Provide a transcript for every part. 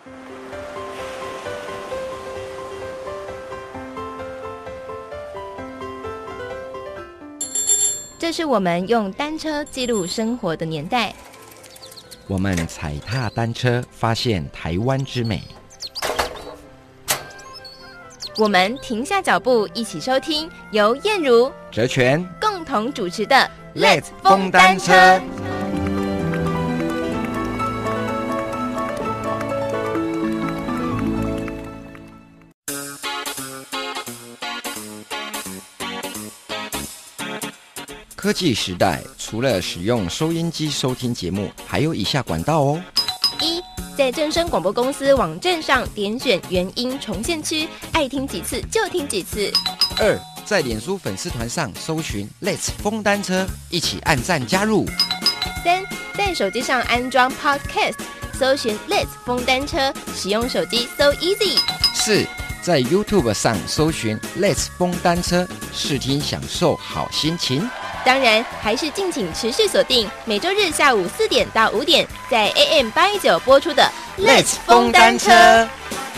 这是我们用单车记录生活的年代， 我们踩踏单车，发现台湾之美。 我们停下脚步，一起收听由燕如、 哲全共同主持的 Let's 疯单车。科技时代，除了使用收音机收听节目，还有以下管道哦。 一，在正声广播公司网站上点选原音重现区，爱听几次就听几次。 二，在脸书粉丝团上搜寻 Let's 疯单车，一起按赞加入。 三，在手机上安装 Podcast， 搜寻 Let's 疯单车，使用手机 So Easy。 四，在 YouTube 上搜寻 Let's 疯单车，视听享受好心情。 当然，还是敬请持续锁定每周日下午4点到5点，在 AM 819播出的 Let's 疯单车。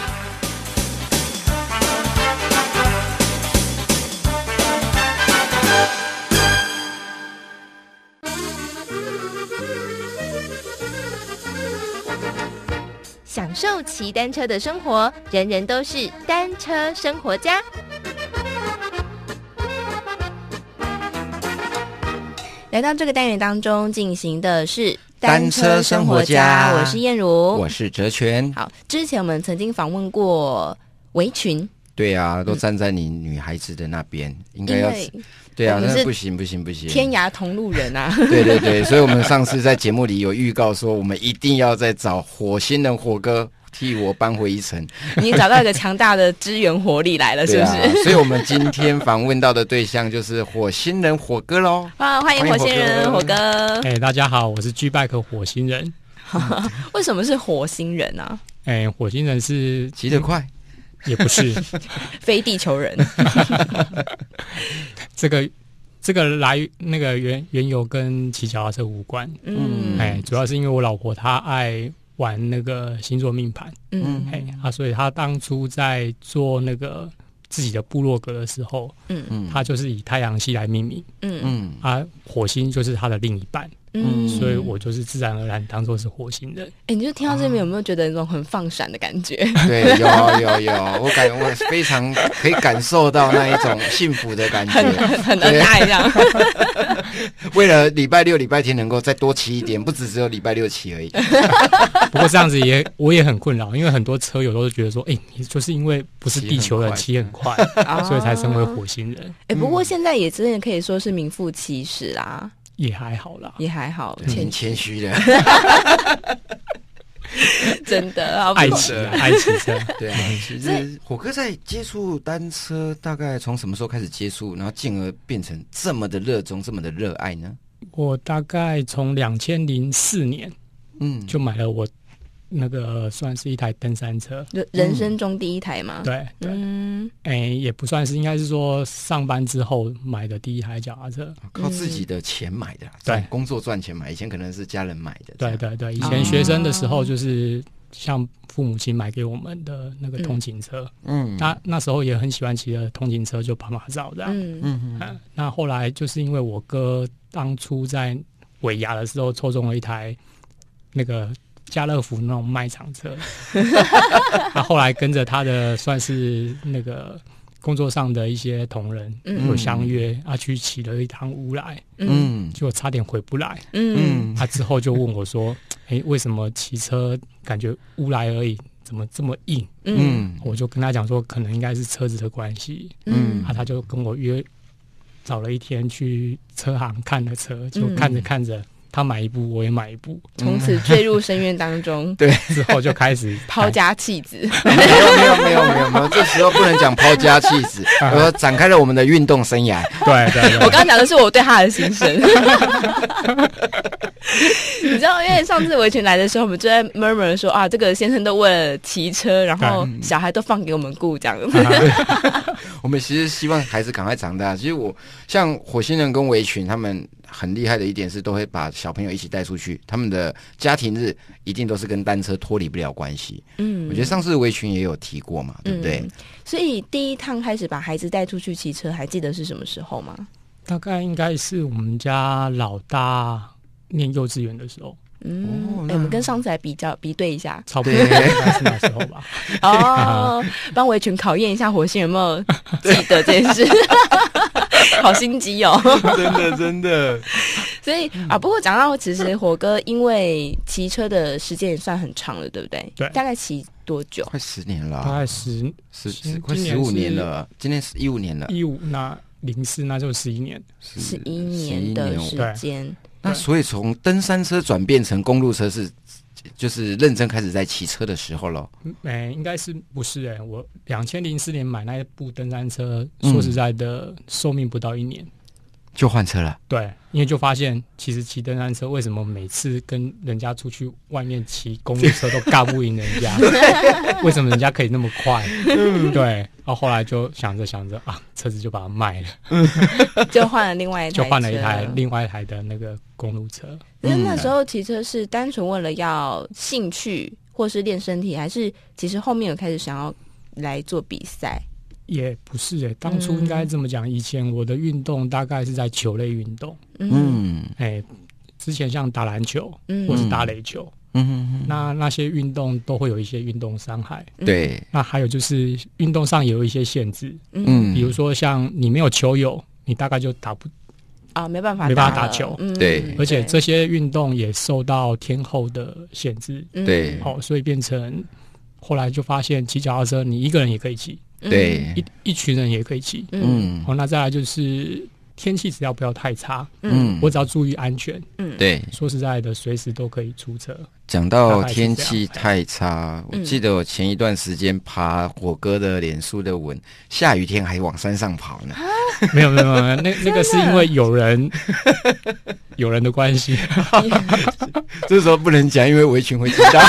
享受骑单车的生活，人人都是单车生活家。来到这个单元当中进行的是单车生活家， 我是燕如， 我是哲全。 好，之前我们曾经访问过围裙， 对啊，都站在你女孩子的那边，应该要对啊，那不行， 天涯同路人啊！ 对对对，所以我们上次在节目里有预告说，我们一定要再找火星人火哥替我扳回一城。 你找到一个强大的支援活力来了，是不是？ 啊、所以我们今天访问到的对象就是火星人火哥咯。 哇，欢迎火星人火哥！ 大家好，我是 G-Bike 火星人。 为什么是火星人啊？ 火星人是骑得快。 也不是非地球人。 这个来那个缘由跟骑脚踏车无关。主要是因为我老婆她爱玩那个星座命盘。所以她当初在做那个自己的部落格的时候，她就是以太阳系来命名。火星就是她的另一半。所以我就是自然而然当作是火星人。 你就听到这边有没有觉得那种很放闪的感觉？ 对，有，我非常可以感受到那一种幸福的感觉， 很恩爱这样。 为了礼拜六、礼拜天能够再多骑一点，不只有礼拜六骑而已。 不过这样子我也很困扰，因为很多车友都是觉得说，你就是因为不是地球人骑很快，所以才成为火星人。 不过现在也真的可以说是名副其实啦。 也还好啦， 也还好， 挺谦虚的。 真的爱骑车。 对啊，其实火哥在接触单车大概从什么时候开始接触，然后进而变成这么的热衷，这么的热爱呢？ 我大概从2004年就买了我那个算是一台登山车， 人生中第一台嘛。 对，也不算是，应该是说上班之后买的第一台脚踏车， 靠自己的钱买的， 对， 工作赚钱买，以前可能是家人买的。 对，以前学生的时候就是像父母亲买给我们的那个通勤车，那时候也很喜欢骑的通勤车，就跑马照这样。那后来就是因为我哥当初在尾牙的时候抽中了一台那个家乐福那种卖场车，他后来跟着他的算是那个工作上的一些同仁有相约，去骑了一趟乌来，结果差点回不来。他之后就问我说：“为什么骑车感觉乌来而已，怎么这么硬？”我就跟他讲说，可能应该是车子的关系。他就跟我约找了一天去车行看了车，就看着看着。他买一部，我也买一部， 从此坠入深渊当中。 对， 之后就开始抛家弃子。 没有，这时候不能讲抛家弃子，我展开了我们的运动生涯。 对， 我刚刚讲的是我对他的心声。你知道，因为上次围裙来的时候，我们就在 murmur 说这个先生都为了骑车，然后小孩都放给我们顾这样子。 我们其实希望孩子赶快长大。其实像火星人跟围裙他们很厉害的一点是，都会把小朋友一起带出去，他们的家庭日一定都是跟单车脱离不了关系。我觉得上次围裙也有提过嘛，对不对？ 所以第一趟开始把孩子带出去骑车，还记得是什么时候吗？ 大概应该是我们家老大念幼稚园的时候。 我们跟上次来比对一下， 差不多应该是那时候吧。 帮围裙考验一下火星有没有记得这件事。好心机哦。 真的。 所以不过讲到其实火哥因为骑车的时间也算很长了，对不对？ 对。 大概骑多久？ 快10年了。 大概快15年了。今年是15年了。 15那04那就11年。 11年的时间。 那所以从登山车转变成公路车就是认真开始在骑车的时候了。 应该是不是我2004年买那一部登山车，说实在的，寿命不到1年就换车了。 对，因为就发现其实骑登山车为什么每次跟人家出去外面骑公路车都尬不赢人家？为什么人家可以那么快？对，然后后来就想着车子就把它卖了， 就换了另外一台车， 就换了另外一台的那个公路车。 那时候骑车是单纯为了要兴趣或是练身体，还是其实后面有开始想要来做比赛？ 也不是当初应该这么讲，以前我的运动大概是在球类运动。之前像打篮球或是打垒球，那些运动都会有一些运动伤害。 对， 那还有就是运动上也有一些限制。比如说像你没有球友，你大概就打不没办法打球。 对， 而且这些运动也受到天候的限制。 对， 所以变成后来就发现骑脚踏车你一个人也可以骑。 对， 一群人也可以骑。那再来就是天气只要不要太差，我只要注意安全。 对， 说实在的，随时都可以出车。 讲到天气太差，我记得我前一段时间爬火哥的脸书的文，下雨天还往山上跑呢。 没有，那个是因为有人的关系。 这时候不能讲，因为围裙会知道。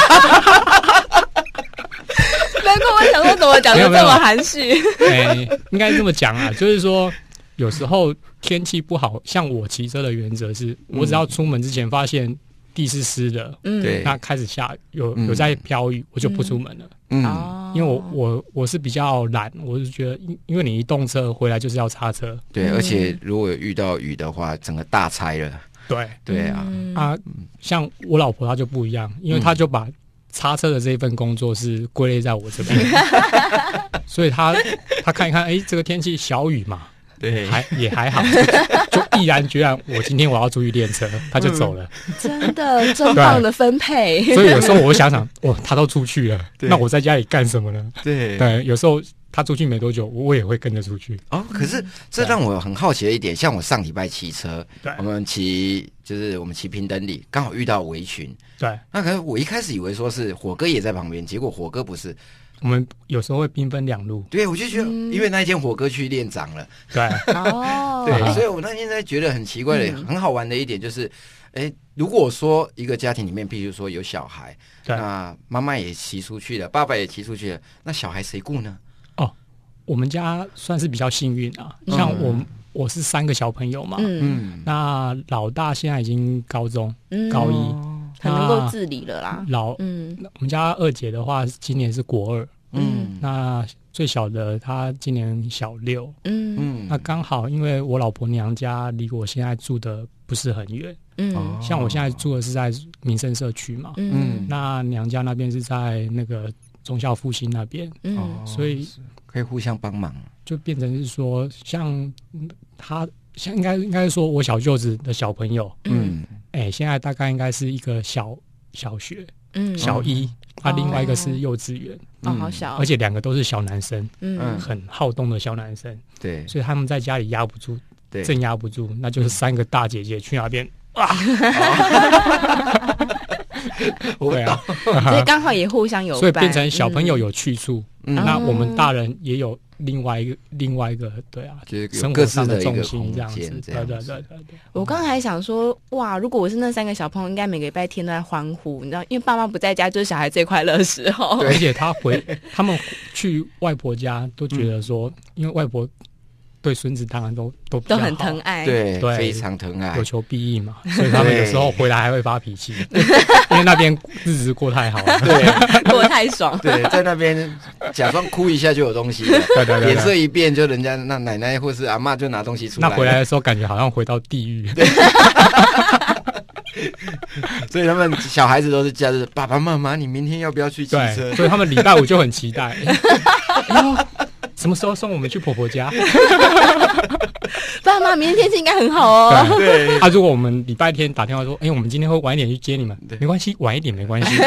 难怪我想说怎么讲得这么含蓄。 应该这么讲啊，就是说有时候天气不好，像我骑车的原则是，我只要出门之前发现地是湿的，那开始下有在飘雨，我就不出门了。因为我是比较懒，我是觉得因为你一动车回来就是要擦车。 对，而且如果有遇到雨的话，整个大拆了。对啊。 像我老婆她就不一样，因为她就把擦车的这一份工作是归类在我这边。所以他看一看，这个天气小雨嘛， 对， 也还好，就毅然决然，我今天我要出去练车，他就走了。 真的真棒的分配。 所以有时候我想，他都出去了，那我在家里干什么呢？ 对， 有时候他出去没多久，我也会跟着出去。 可是这让我很好奇的一点，像我上礼拜骑车，我们骑平等里，刚好遇到围裙。 对， 那可是我一开始以为说是火哥也在旁边，结果火哥不是。 我们有时候会兵分2路。 对，我就觉得，因为那一天火哥去练掌了。 对， 对，所以我那天在觉得很奇怪的、很好玩的一点就是，如果说一个家庭里面，譬如说有小孩，那妈妈也骑出去了，爸爸也骑出去了，那小孩谁顾呢？ 我们家算是比较幸运啊，像我是3个小朋友嘛，那老大现在已经高中高1。 很能够自理了啦。 我们家二姐的话，今年是国2，那最小的她今年小6，那刚好因为我老婆娘家离我现在住的不是很远，像我现在住的是在民生社区嘛，那娘家那边是在那个忠孝复兴那边，所以可以互相帮忙， 就变成是说，像应该是说我小舅子的小朋友，现在大概应该是一个小学，小1，另外一个是幼稚园， 好小， 而且2个都是小男生，很好动的小男生， 对， 所以他们在家里压不住， 对， 镇压不住，那就是3个大姐姐去那边，对啊， 所以刚好也互相有伴， 所以变成小朋友有去处，那我们大人也有另外一个，对啊， 就是生活上的重心这样子，对。 我刚才还想说，哇，如果我是那3个小朋友，应该每个礼拜天都在欢呼，你知道，因为爸妈不在家，就是小孩最快乐的时候。 而且他们去外婆家都觉得说，因为外婆对孙子当然都比较好， 都很疼爱， 对，非常疼爱， 有求必应嘛，所以他们有时候回来还会发脾气，因为那边日子过太好了， 对， 过太爽， 对，在那边假装哭一下就有东西了，对，脸色一变就人家那奶奶或是阿嬷就拿东西出来， 那回来的时候感觉好像回到地狱。 所以他们小孩子都是假日，爸爸妈妈，你明天要不要去骑车？ 所以他们礼拜五就很期待，什么时候送我们去婆婆家？ 爸妈，明天天气应该很好哦。 对， 如果我们礼拜天打电话说，我们今天会晚一点去接你们，没关系，晚一点没关系。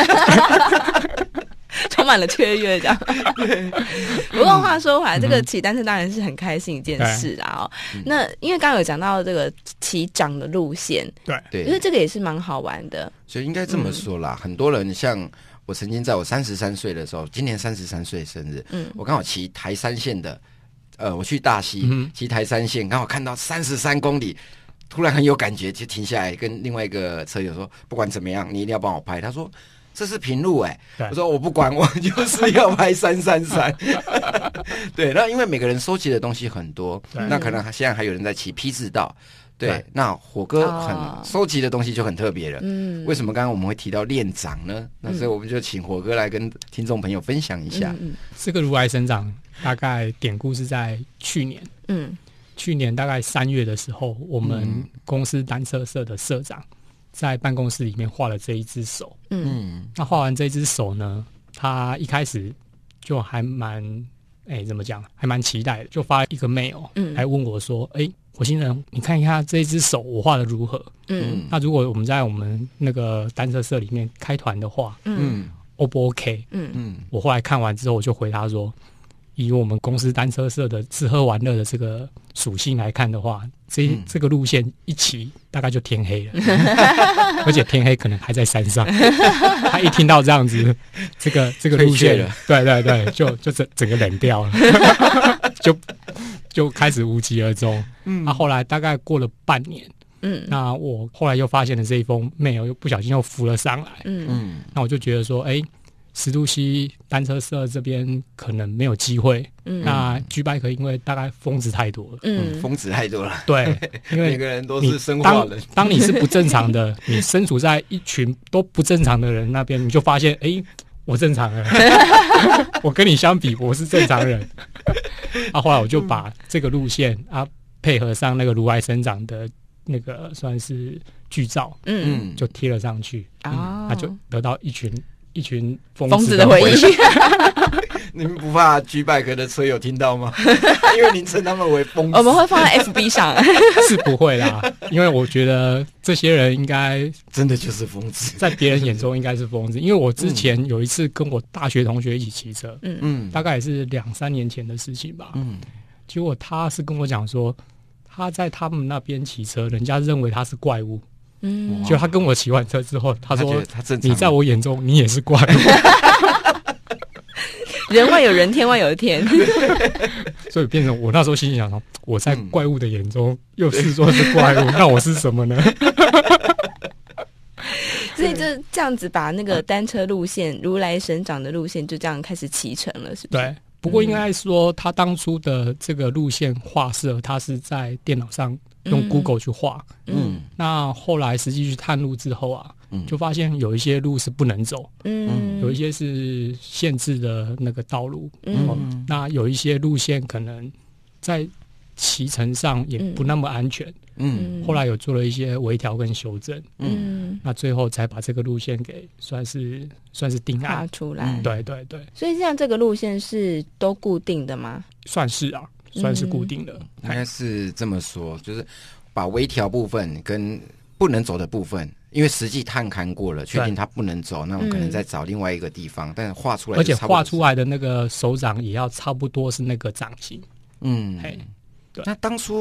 充满了雀跃这样。不过话说回来，这个骑单车当然是很开心一件事啦那因为刚刚有讲到这个骑长的路线， 对， 因为这个也是蛮好玩的。 所以应该这么说啦，很多人像我曾经在我33岁的时候，今年33岁生日，我刚好骑台三线的，我去大溪骑台三线，刚好看到33公里。突然很有感觉，就停下来跟另外一个车友说：“不管怎么样，你一定要帮我拍。”他说：“这是平路我说：“我不管，我就是要拍333。”对，那因为每个人收集的东西很多，那可能现在还有人在骑P字道。对，那火哥收集的东西就很特别了。为什么刚刚我们会提到练掌呢？那所以我们就请火哥来跟听众朋友分享一下。 这个如来神掌大概典故是在去年。去年大概3月的时候，我们公司单车社的社长在办公室里面画了这一只手。那画完这只手呢，他一开始就还蛮怎么讲，还蛮期待的，就发一个 mail 来问我说：“火星人，你看一下这一只手我画的如何？那如果我们在我们那个单车社里面开团的话，O 不 OK？” 我后来看完之后，我就回他说：“以我们公司单车社的吃喝玩乐的这个属性来看的话，这个路线一骑大概就天黑了，而且天黑可能还在山上。他一听到这样子，这个路线，对，就整个冷掉了，就开始无疾而终。后来大概过了半年。那我后来又发现了这一封 mail， 又不小心又浮了上来。那我就觉得说，石渡溪单车社这边可能没有机会。那 G-Bike 因为大概疯子太多了。 疯子太多了。 对，因为每个人都是生化人。 当你是不正常的，你身处在一群都不正常的人那边，你就发现，我正常了。我跟你相比，我是正常人。后来我就把这个路线配合上那个如来神掌的那个算是剧照，就贴了上去。那就得到一群疯子的回忆。 你们不怕 G-Bike 的车友听到吗？因为您称他们为疯子。 我们会放在 FB 上。 是不会啦，因为我觉得这些人应该真的就是疯子， 在别人眼中应该是疯子。因为我之前有一次跟我大学同学一起骑车，大概也是2-3年前的事情吧。结果他是跟我讲说，他在他们那边骑车，人家认为他是怪物。就他跟我骑完车之后，他说：“你在我眼中，你也是怪物。” 人外有人，天外有天。 所以变成我那时候心里想说，我在怪物的眼中又是说是怪物，那我是什么呢？ 所以就这样子把那个单车路线、如来神掌的路线就这样开始骑成了，是不是？ 对。不过应该说，他当初的这个路线画设，他是在电脑上用 Google 去画。那后来实际去探路之后就发现有一些路是不能走，有一些是限制的那个道路，那有一些路线可能在骑乘上也不那么安全。后来有做了一些微调跟修正。那最后才把这个路线给算是定案出来。 对。 所以像这个路线是都固定的吗？ 算是固定的。 应该是这么说，就是把微调部分跟不能走的部分，因为实际探勘过了，确定它不能走，那我们可能再找另外一个地方，但是画出来， 而且画出来的那个手掌也要差不多是那个掌型。 对。那当初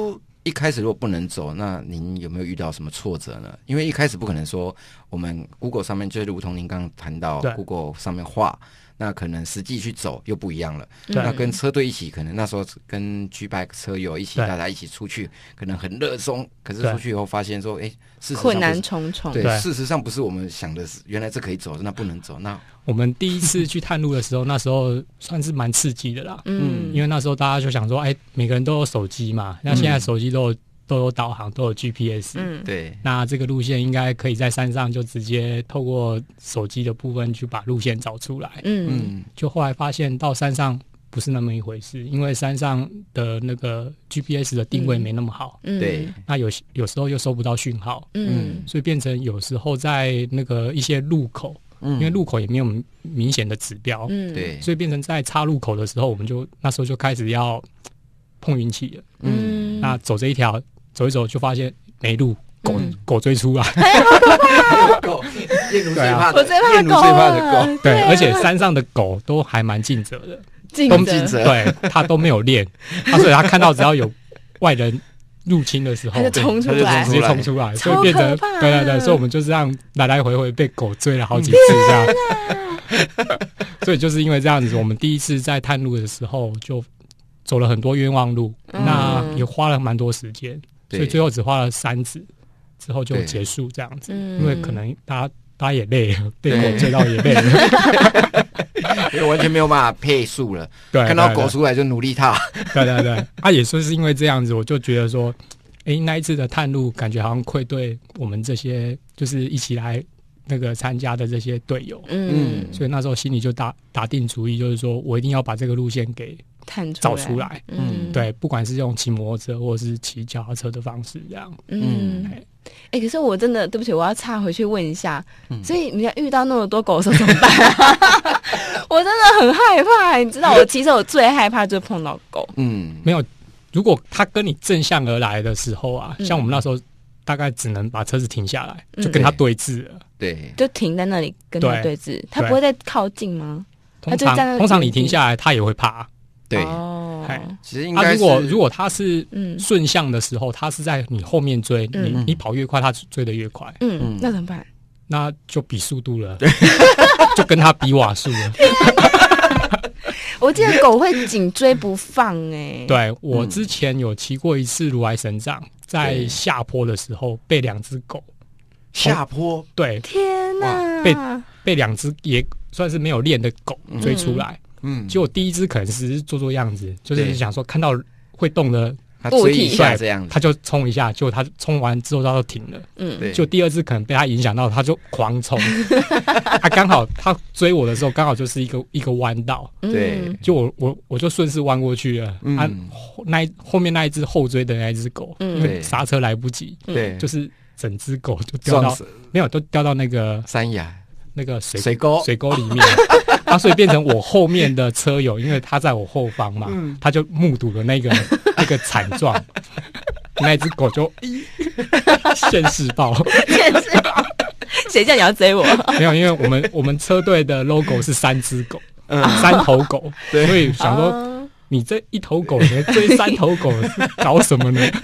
一开始如果不能走，那您有没有遇到什么挫折呢？因为一开始不可能说我们 Google 上面就如同您刚刚谈到 Google 上面画，那可能实际去走又不一样了。那跟车队一起，可能那时候跟 G-Bike 车友一起，大家一起出去，可能很热衷，可是出去以后发现说，事实上困难重重。 对，事实上不是我们想的，原来这可以走，那不能走。那我们第一次去探路的时候，那时候算是蛮刺激的啦。因为那时候大家就想说，每个人都有手机嘛，那现在手机都有导航，都有 GPS。 对。 那这个路线应该可以在山上就直接透过手机的部分去把路线找出来。就后来发现到山上不是那么一回事，因为山上的那个 GPS 的定位没那么好。 对。 那有时候又收不到讯号。所以变成有时候在那个一些路口。因为路口也没有明显的指标， 对， 所以变成在岔路口的时候，我们就那时候就开始要碰运气了。那走这一条走一走，就发现没路，狗追出来， 狗，燕奴最怕的， 燕奴最怕的狗， 对，而且山上的狗都还蛮尽责的， 尽责， 对，它都没有练，所以它看到只要有外人入侵的时候， 他就冲出来， 直接冲出来，所以变成对，所以我们就这样来来回回被狗追了好几次这样。所以就是因为这样子，我们第一次在探路的时候就走了很多冤枉路，那也花了蛮多时间，所以最后只花了3次之后就结束这样子。因为可能大家也累了，被狗追到也累了。 因为完全没有办法配速了， 对， 看到狗出来就努力踏， 对，也说是因为这样子，我就觉得说，那一次的探路感觉好像愧对我们这些就是一起来那个参加的这些队友，所以那时候心里就打定主意，就是说我一定要把这个路线给找出来，对，不管是用骑摩托车或者是骑脚踏车的方式这样， 可是我真的对不起，我要插回去问一下，所以你遇到那么多狗的时候怎么办啊？我真的很害怕，你知道，我骑车我最害怕就是碰到狗。 没有，如果它跟你正向而来的时候啊，像我们那时候大概只能把车子停下来，就跟它对峙了， 对， 就停在那里跟它对峙，它不会再靠近吗？ 通常你停下来，它也会怕。 对，其实应该是如果他是顺向的时候，他是在你后面追，你跑越快，他追得越快。 那怎么办？ 那就比速度了，就跟他比瓦数了。 我记得狗会紧追不放对，我之前有骑过一次如来神掌，在下坡的时候被2只狗下坡， 对， 天哪， 被2只也算是没有练的狗追出来。结果第一只可能是做样子，就是想说看到会动的物体，这样子他就冲一下，结果他冲完之后他就停了。就第2只可能被他影响到，他就狂冲。他刚好他追我的时候，刚好就是一个弯道， 对， 就我就顺势弯过去了。后面那一只后追的那一只狗，因为刹车来不及， 对， 就是整只狗就掉到都掉到那个山崖。 那个水沟里面，所以变成我后面的车友，因为他在我后方嘛，他就目睹了那个惨状，那只狗就现世报， 谁叫你要追我？ 没有，因为我们车队的 logo 是3只狗，3头狗，所以想说你这1头狗，你追3头狗是搞什么呢？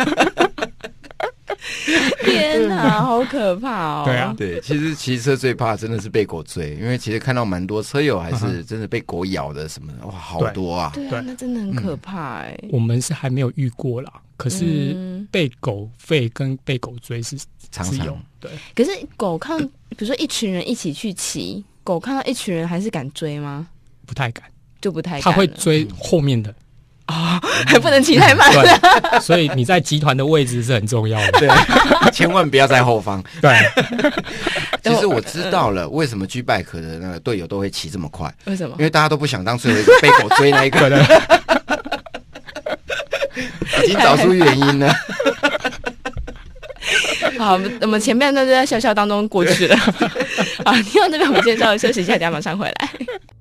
天哪，好可怕哦！ 对啊， 对，其实骑车最怕真的是被狗追，因为其实看到蛮多车友还是真的被狗咬的什么的，哇，好多啊！ 对啊，那真的很可怕我们是还没有遇过啦，可是被狗吠跟被狗追是常有。对， 可是狗看，比如说一群人一起去骑，狗看到一群人还是敢追吗？ 不太敢， 就不太敢， 它会追后面的。 还不能骑太慢， 对，所以你在集团的位置是很重要的， 对，千万不要在后方。 对， 其实我知道了，为什么 G-Bike 的那个队友都会骑这么快？ 为什么？ 因为大家都不想当最后一个被狗追那一个人，已经找出原因了。 好，我们前面都在笑笑当中过去了。好，听到这边我们先稍微休息一下，等一下马上回来。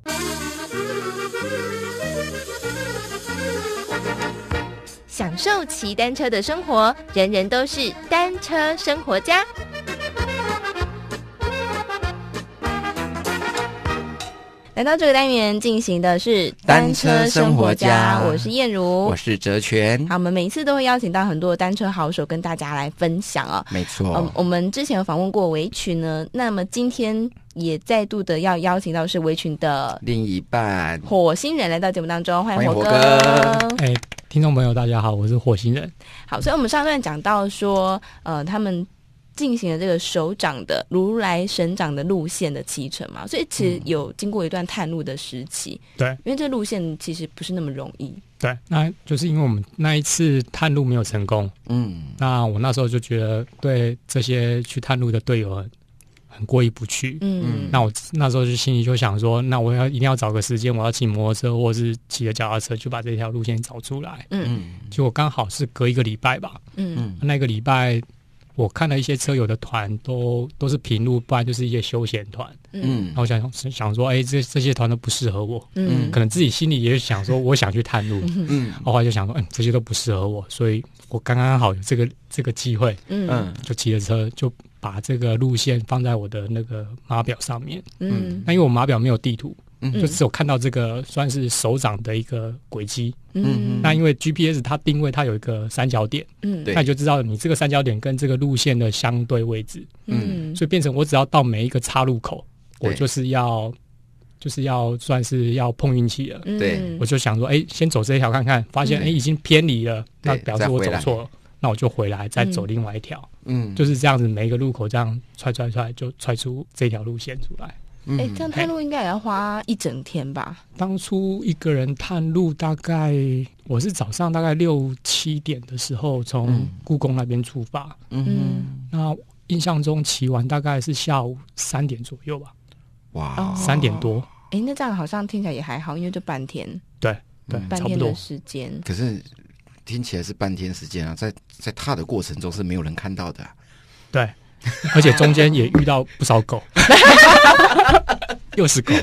享受骑单车的生活，人人都是单车生活家。 来到这个单元进行的是单车生活家， 我是燕如， 我是哲全。 好，我们每一次都会邀请到很多的单车好手跟大家来分享哦。 没错， 我们之前有访问过围裙呢，那么今天也再度的要邀请到是围裙的另一半火星人来到节目当中，欢迎火哥。 听众朋友大家好，我是火星人。 好，所以我们上段讲到说他们进行了这个首长的如来神掌的路线的骑乘嘛，所以其实有经过一段探路的时期。 对， 因为这路线其实不是那么容易。 对，那就是因为我们那一次探路没有成功，那我那时候就觉得对这些去探路的队友很过意不去。那我那时候就心里就想说，那我一定要找个时间，我要骑摩托车或是骑着脚踏车，就把这条路线找出来。结果刚好是隔一个礼拜吧。那个礼拜我看了一些车友的团都是平路，不然就是一些休闲团。然后我想说，这些团都不适合我。可能自己心里也想说，我想去探路。后来就想说，这些都不适合我，所以我刚刚好有这个机会，就骑着车就把这个路线放在我的那个码表上面。那因为我码表没有地图。就只有看到这个算是首长的一个轨迹。那因为 GPS 它定位它有一个三角点，那你就知道你这个三角点跟这个路线的相对位置。所以变成我只要到每一个岔路口，我就是要算是要碰运气了。我就想说，先走这一条看看，发现已经偏离了，那表示我走错了，那我就回来再走另外一条。就是这样子，每一个路口这样踹就踹出这条路线出来。 这样探路应该也要花一整天吧？ 当初一个人探路大概我是早上大概6、7点的时候从故宫那边出发。那印象中骑完大概是下午3点左右吧。哇，3点多。 那这样好像听起来也还好，因为就半天。 对， 半天的时间。 可是听起来是半天时间啊，在踏的过程中是没有人看到的。 对。而且中间也遇到不少狗。又是狗。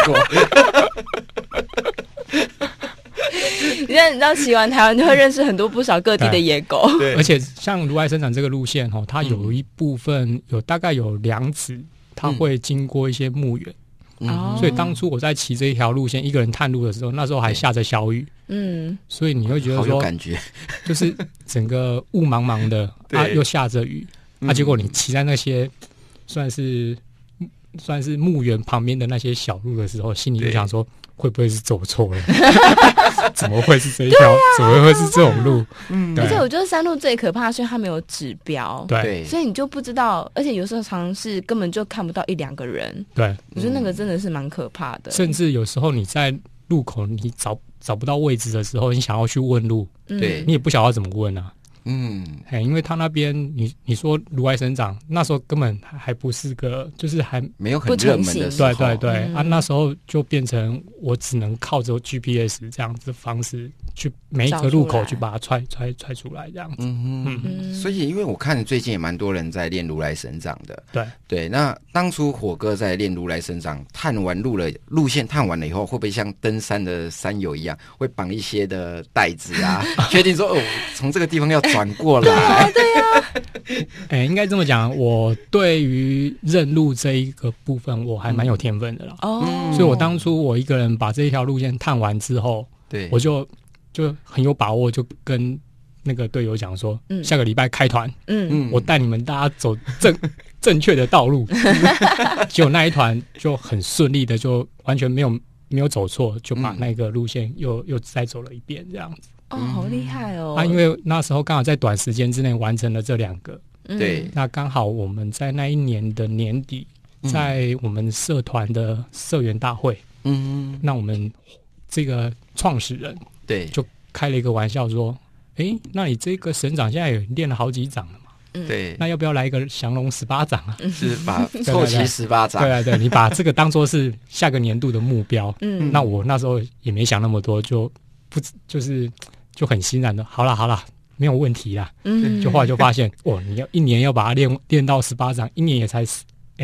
你知道骑完台湾就会认识很多不少各地的野狗。 对，而且像如来神掌这个路线它有一部分大概有2指，它会经过一些墓园。所以当初我在骑这一条路线一个人探路的时候，那时候还下着小雨。所以你会觉得说好有感觉， 就是整个雾茫茫的又下着雨。结果你骑在那些算是墓园旁边的那些小路的时候，心里就想说，会不会是走错了？怎么会是这一条？怎么会是这种路？ 而且我觉得山路最可怕的是它没有指标， 对， 所以你就不知道，而且有时候常是根本就看不到1-2个人。 对， 我觉得那个真的是蛮可怕的。 甚至有时候你在路口你找不到位置的时候，你想要去问路， 对， 你也不晓得怎么问啊。因为他那边你说如来神掌那时候根本还不是个，就是还没有很热门的时候。 对那时候就变成我只能靠着 GPS 这样子的方式去每一个路口去把它踹出来这样子。 所以因为我看最近也蛮多人在练如来神掌的。对，那当初火哥在练如来神掌探完路线探完了以后，会不会像登山的山友一样，会绑一些的带子啊，确定说从这个地方要转过来？ 对啊。 应该这么讲，我对于认路这一个部分我还蛮有天分的啦。所以我当初我一个人把这一条路线探完之后，对，我就很有把握，就跟那个队友讲说，下个礼拜开团，我带你们大家走正确的道路。结果那一团就很顺利的，就完全没有走错，就把那个路线又再走了一遍这样子。 好厉害哦！ 因为那时候刚好在短时间之内完成了这2个。 对， 那刚好我们在那一年的年底，在我们社团的社员大会，那我们这个创始人就开了一个玩笑说，那你这个神掌现在也练了好几掌了嘛？ 对， 那要不要来一个降龙18掌啊？ 是把凑齐18掌。 对，你把这个当作是下个年度的目标。那我那时候也没想那么多，就很欣然的，好啦，没有问题啦。就后来就发现，你要1年要把它练到18掌，1年也才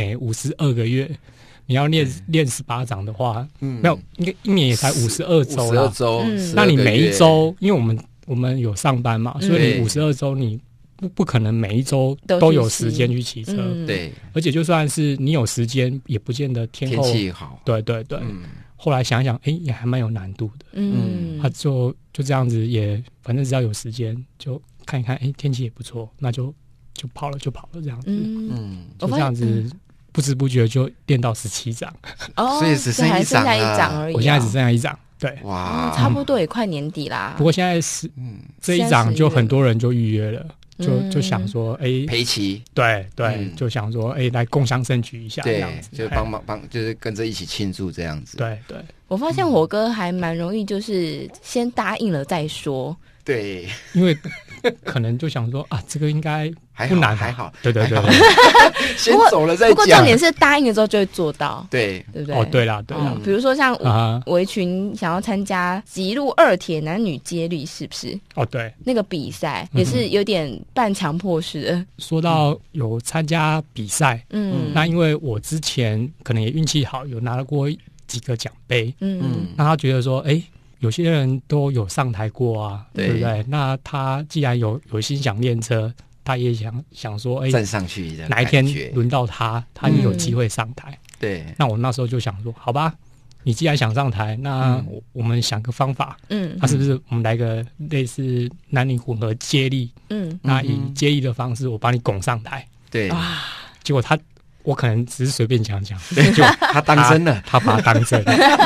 52个月。你要练18掌的话，没有，应该1年也才52周啦。 52周， 那你每一周，因为我们有上班嘛，所以你52周你不可能每一周都有时间去骑车， 对， 而且就算是你有时间，也不见得天气好。 对对对，后来想一想，也还蛮有难度的。他就这样子，也反正只要有时间就看一看，天气也不错，那就跑了这样子。就这样子。不知不觉就练到17掌， 所以只剩一掌而已。 我现在只剩下1掌，对， 哇， 差不多也快年底啦。 不过现在是这一掌就很多人就预约了，就想说， 陪骑， 对，就想说，来共襄盛举一下，这样子， 就帮，就是跟着一起庆祝这样子。 对， 我发现火哥还蛮容易，就是先答应了再说。 对， 因为可能就想说这个应该不难， 还好， 对， 先走了再讲。 不过重点是答应了之后就会做到， 对不对？ 对啦。 比如说像围裙想要参加极路2铁男女接力，是不是？ 对， 那个比赛也是有点半强迫式的。 说到有参加比赛，那因为我之前可能也运气好，有拿过几个奖杯，那他觉得说，有些人都有上台过啊，对不对？那他既然有心想练车，他也想说， 站上去的哪一天轮到他也有机会上台。 对， 那我那时候就想说，好吧，你既然想上台，那我们想个方法，那是不是我们来个类似男女混合接力？那以接力的方式，我把你拱上台。 对， 结果我可能只是随便讲， 对，就他当真了， 他把他当真。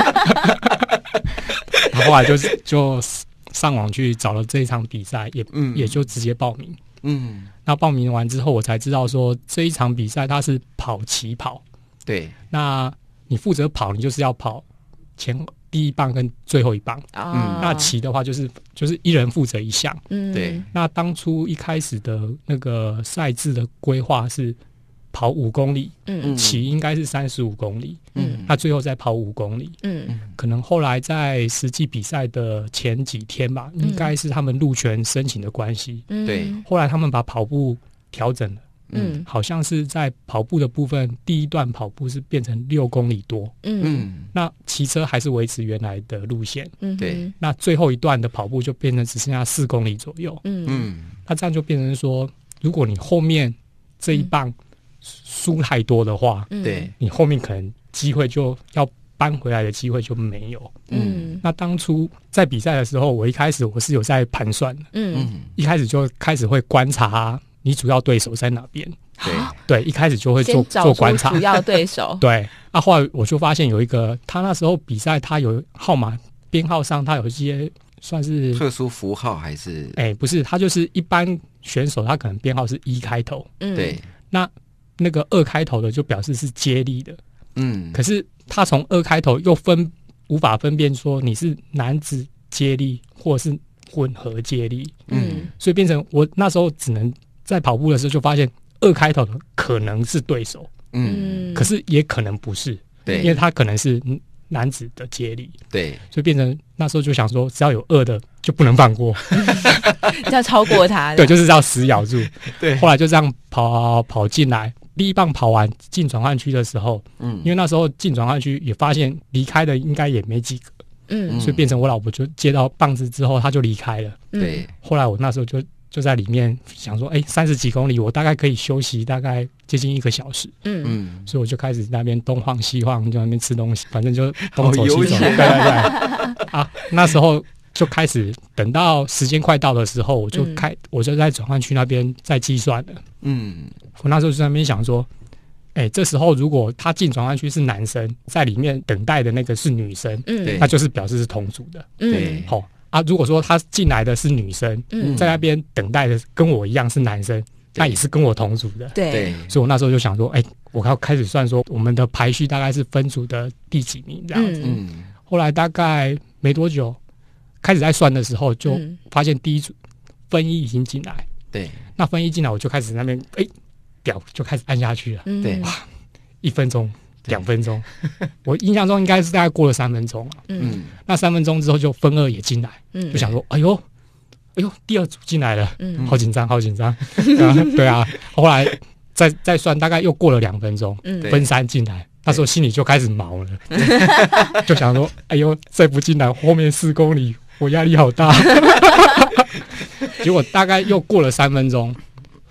后来就上网去找了这一场比赛，也就直接報名。那報名完之後，我才知道說這一場比賽它是跑起跑。 對， 那你負責跑，你就是要跑第一棒跟最後一棒。那騎的話就是一人負責一項。 對， 那當初一開始的那個賽制的規劃是跑5公里，起應該是35公里，那最後再跑5公里，可能後來在實際比賽的前幾天吧，應該是他們路權申請的關係， 對， 後來他們把跑步調整了，好像是在跑步的部分，第一段跑步是變成6公里多，那騎車還是維持原來的路線， 對， 那最後一段的跑步就變成只剩下4公里左右，那這樣就變成說，如果你後面這一棒輸太多的話， 對， 你後面可能機會就要扳回來的機會就沒有。那當初在比賽的時候，我一開始我是有在盤算的，一開始就開始會觀察你主要對手在哪邊。對，一開始就會做觀察。 主要對手。 對，後來我就發現有一個，他那時候比賽他有號碼編號上，他有一些算是特殊符號還是？ 不是，他就是一般選手，他可能編號是1開頭。 對， 那個2開頭的就表示是接力的，可是他從2開頭又無法分辨說你是男子接力或是混合接力，所以變成我那時候只能在跑步的時候就發現2開頭的可能是對手，可是也可能不是，因為他可能是男子的接力， 對， 所以變成那時候就想說只要有2的就不能放過， 要超過他， 對，就是要死咬住， 對， 後來就這樣跑進來。第一棒跑完進轉換區的時候，因為那時候進轉換區也發現離開的應該也沒幾個，所以變成我老婆就接到棒子之後，她就離開了。 對， 後來我那時候就在裡面想說，30幾公里我大概可以休息大概接近1個小時，所以我就開始那邊東晃西晃，就在那邊吃東西，反正就東走西走，對。那時候就開始等到時間快到的時候，我就在轉換區那邊在計算了。我那時候就在那邊想說，這時候如果他進轉換區是男生，在裡面等待的那個是女生，那就是表示是同組的。 對， 如果說他進來的是女生，在那邊等待的跟我一樣是男生，那也是跟我同組的。 對， 所以我那時候就想說，我要開始算說我們的排序大概是分組的第幾名這樣子。後來大概沒多久，開始在算的時候，就發現第一組分一已經進來。 對， 那分一進來，我就開始那邊表就開始按下去了。 對， 哇，1分鐘、2分鐘，我印象中應該是大概過了3分鐘。那3分鐘之後就分2也進來，就想說，哎呦，第2組進來了，好緊張，好緊張。對啊，後來再算，大概又過了2分鐘，分3進來，那時候心裡就開始毛了，就想說，哎呦，再不進來，後面4公里，我壓力好大。結果大概又過了3分鐘。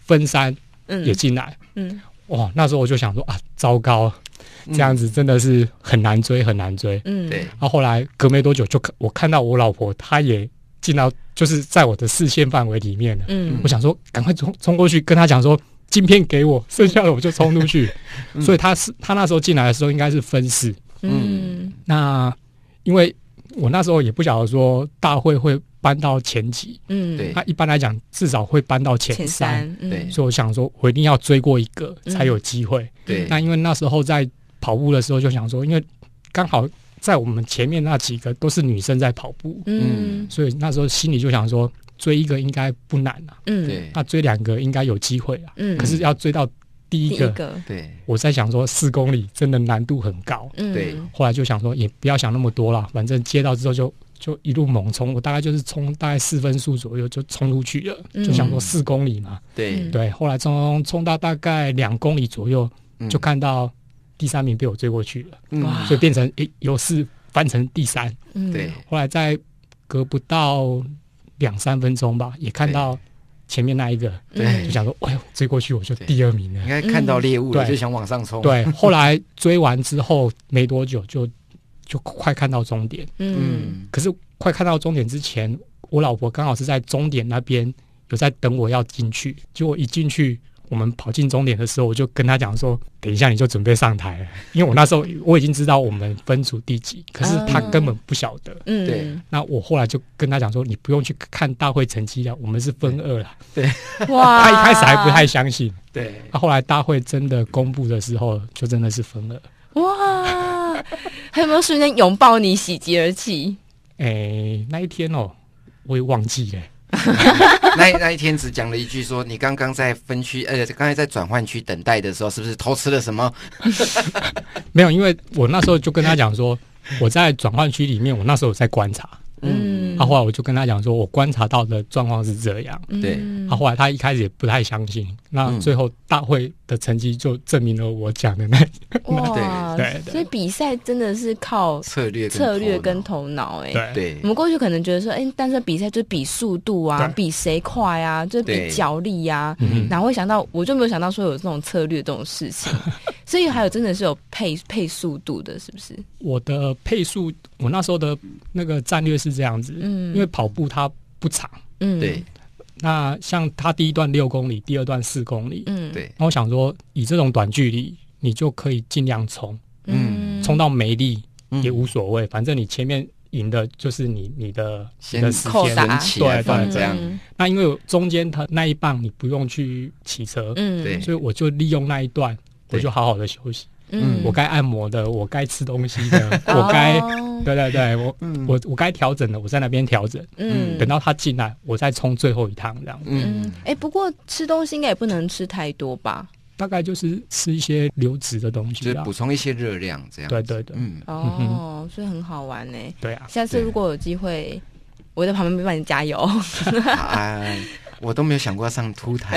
分山也进来，哇，那时候我就想说啊，糟糕，这样子真的是很难追，很难追。 对。 然后后来隔没多久，我看到我老婆她也进到，就是在我的视线范围里面了。我想说赶快冲过去跟她讲说，晶片给我，剩下的我就冲出去。所以她那时候进来的时候应该是分4。那因为我那时候也不晓得说大会会搬到前几， 对， 那一般来讲至少会搬到前3， 对， 所以我想说我一定要追过一个才有机会。 对， 那因为那时候在跑步的时候就想说，因为刚好在我们前面那几个都是女生在跑步，所以那时候心里就想说追一个应该不难啊， 对， 那追2个应该有机会啊，可是要追到第一个， 对， 我在想说4公里真的难度很高， 对， 后来就想说也不要想那么多了，反正接到之后就一路猛冲，我大概就是冲大概4分速左右就冲出去了，就想说4公里嘛，对，后来冲到大概2公里左右，就看到第3名被我追过去了，所以变成由4翻成第3， 对， 后来再隔不到2-3分钟吧，也看到前面那一个，对，就想说，哎呦，追过去我就第2名了。 应该看到猎物了，就想往上冲。 对，后来追完之后没多久就快看到终点。可是快看到终点之前，我老婆刚好是在终点那边有在等我要进去，结果一进去，我们跑进终点的时候，我就跟他讲说，等一下你就准备上台了，因为我那时候我已经知道我们分组第几，可是他根本不晓得。 对， 那我后来就跟他讲说，你不用去看大会成绩了，我们是分2了。 对， 哇， 他一开始还不太相信。 对， 后来大会真的公布的时候，就真的是分2。 哇，还有没有瞬间拥抱你，喜极而泣？ 那一天我也忘记了。 那一天只讲了一句说，你刚刚在分区，刚才在转换区等待的时候，是不是偷吃了什么？ 没有，因为我那时候就跟他讲说，我在转换区里面，我那时候有在观察。后来我就跟他讲说，我观察到的状况是这样。 对， 后来他一开始也不太相信，那最后大会的成绩就证明了我讲的那。 哇，对，所以比赛真的是靠策略跟头脑。 对， 我们过去可能觉得说，但是比赛就比速度啊，比谁快啊，就比脚力啊，哪会想到，我就没有想到说有这种策略这种事情。所以还有真的是有配速度的，是不是？ 我的配速，我那时候的那个战略是这样子，因为跑步它不长， 对。 那像它第一段6公里，第2段4公里， 对。 那我想说，以这种短距离，你就可以尽量冲，冲到没力也无所谓，反正你前面赢的就是你的时间， 对，这样。 那因为中间它那一棒你不用去骑车， 对， 所以我就利用那一段。我就好好的休息，我该按摩的，我该吃东西的，我该，对，我该调整的，我在那边调整，等到他进来，我再冲最后一趟这样。 不过吃东西应该也不能吃太多吧？ 大概就是吃一些流质的东西， 就是补充一些热量这样。 对， 所以很好玩呢。 对啊， 下次如果有机会，我在旁边帮你加油。 我都没有想过要上凸台。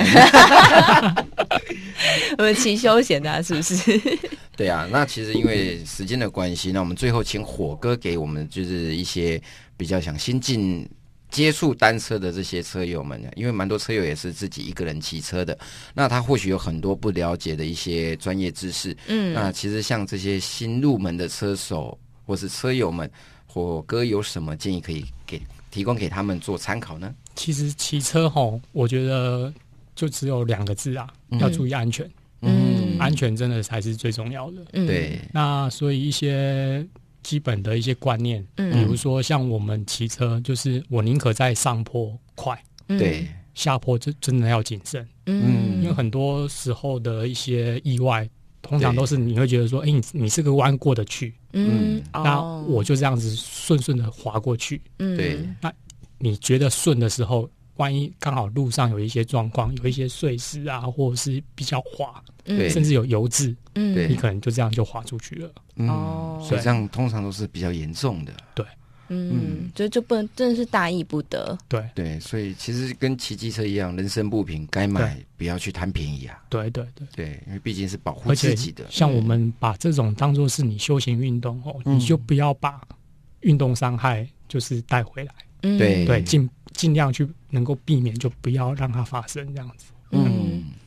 我们骑休闲的，是不是？ 对啊，那其实因为时间的关系，那我们最后请火哥给我们就是一些比较想新进接触单车的这些车友们，因为蛮多车友也是自己一个人骑车的，那他或许有很多不了解的一些专业知识。那其实像这些新入门的车手或是车友们，火哥有什么建议可以提供给他们做参考呢？ 其实骑车我觉得就只有2个字啊，要注意安全。安全真的才是最重要的。 对。 那所以一些基本的一些观念，比如说像我们骑车，就是我宁可在上坡快， 对， 下坡就真的要谨慎。因为很多时候的一些意外，通常都是你会觉得说，你这个弯过得去，那我就这样子顺顺的滑过去。 对。 那你觉得顺的时候，万一刚好路上有一些状况，有一些碎石啊，或者是比较滑，甚至有油渍，你可能就这样就滑出去了。 所以这样通常都是比较严重的。 对， 就不能，真的是大意不得。 对，所以其实跟骑机车一样，人生不平，该买不要去贪便宜啊。 对， 因为毕竟是保护自己的。 像我们把这种当作是你休闲运动你就不要把运动伤害就是带回来。对，尽量去能够避免，就不要让它发生这样子。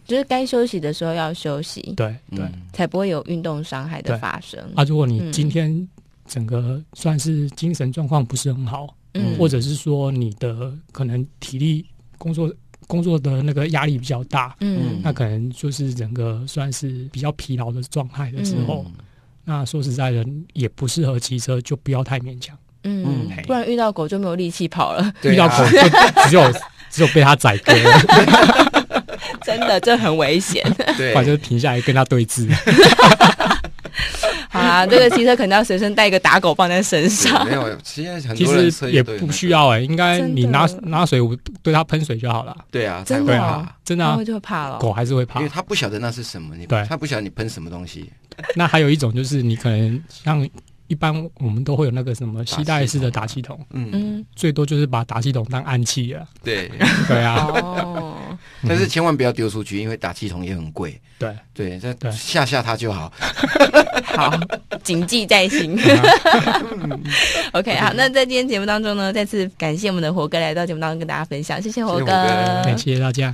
就是该休息的时候要休息， 对对， 才不会有运动伤害的发生。 如果你今天整个算是精神状况不是很好，或者是说你的可能体力工作的那个压力比较大，那可能就是整个算是比较疲劳的状态的时候，那说实在的也不适合骑车，就不要太勉强。 不然遇到狗就没有力气跑了， 遇到狗就只有被它宰割了。 真的，这很危险。 对， 反正就停下来跟它对峙。 好啦，这个骑车可能要随身带一个打狗棒在身上。 没有，现在很多人其实也不需要应该你拿水对它喷水就好了。 对啊， 真的啊， 真的啊， 就会怕了。 狗还是会怕， 因为它不晓得那是什么，它不晓得你喷什么东西。 那还有一种就是你可能像一般我们都会有那个什么携带式的打气筒，最多就是把打气筒当暗器了。 对对啊， 但是千万不要丢出去，因为打气筒也很贵。对，这吓它就好。 好，谨记在心。OK， 好，那在今天节目当中呢，再次感谢我们的火哥来到节目当中跟大家分享，谢谢火哥， 谢谢大家。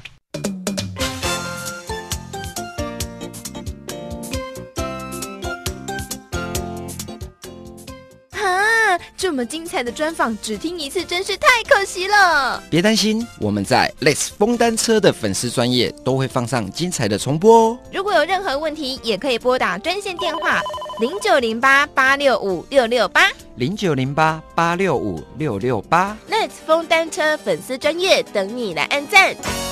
这么精彩的专访，只听一次真是太可惜了。 别担心，我们在 Let's 疯单车的粉丝专页都会放上精彩的重播哦。 如果有任何问题，也可以拨打专线电话0908865668，0908865668。Let's 疯单车粉丝专页等你来按赞。